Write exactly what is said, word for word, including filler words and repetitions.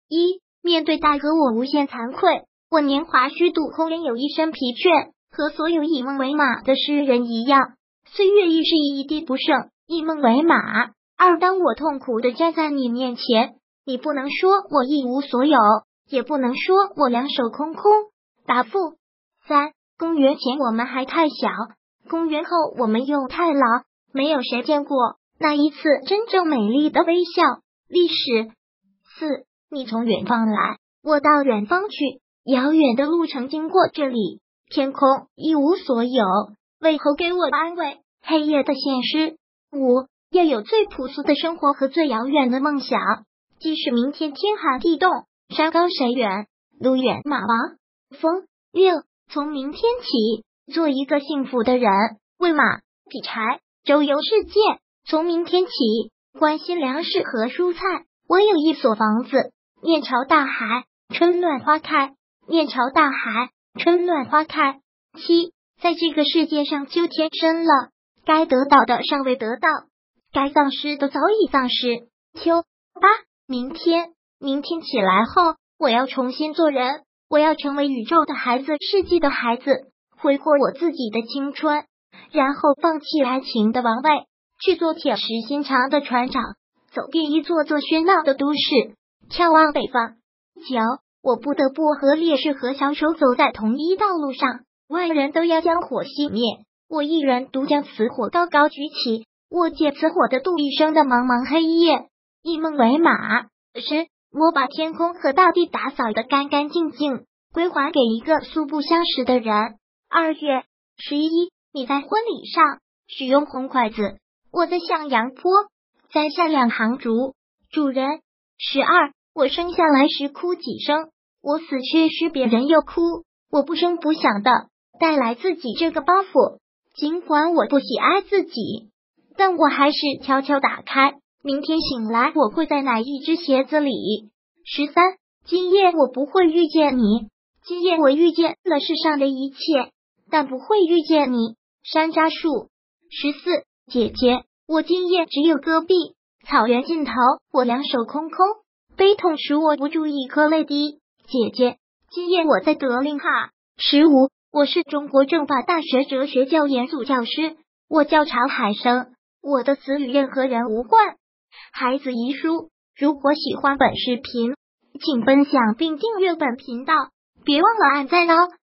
一、面对大哥，我无限惭愧。我年华虚度，空人有一身疲倦，和所有以梦为马的诗人一样，岁月亦是一滴不剩，以梦为马。二、当我痛苦的站在你面前，你不能说我一无所有，也不能说我两手空空。答复。三、公元前我们还太小，公元后我们又太老，没有谁见过那一次真正美丽的微笑。历史。四、你从远方来，我到远方去，遥远的路程经过这里，天空一无所有，为何给我安慰？黑夜的现实。五、要有最朴素的生活和最遥远的梦想，即使明天天寒地冻，山高水远，路远马亡。风。六、从明天起，做一个幸福的人，喂马，劈柴，周游世界。从明天起，关心粮食和蔬菜。我有一所房子，面朝大海，春暖花开。面朝大海，春暖花开。七、在这个世界上，秋天深了，该得到的尚未得到，该丧失的早已丧失。秋。八、明天，明天起来后，我要重新做人，我要成为宇宙的孩子，世纪的孩子，挥霍我自己的青春，然后放弃爱情的王位，去做铁石心肠的船长，走遍一座座喧闹的都市，眺望北方。九、我不得不和烈士和小丑走在同一道路上，外人都要将火熄灭，我一人独将此火高高举起，我借此火的度一生的茫茫黑夜。以梦为马。十、我把天空和大地打扫得干干净净，归还给一个素不相识的人。二月十一，你在婚礼上使用红筷子，我在向阳坡摘下两行竹。主人。十二，我生下来时哭几声，我死去时别人又哭，我不声不响的带来自己这个包袱，尽管我不喜爱自己，但我还是悄悄打开。明天醒来，我会在哪一只鞋子里？十三，今夜我不会遇见你，今夜我遇见了世上的一切，但不会遇见你。山楂树。十四，姐姐，我今夜只有戈壁，草原尽头，我两手空空，悲痛使我不住一颗泪滴。姐姐，今夜我在德令哈。十五，我是中国政法大学哲学教研组教师，我叫曹海生，我的词与任何人无关。孩子遗书，如果喜欢本视频，请分享并订阅本频道，别忘了按赞哦。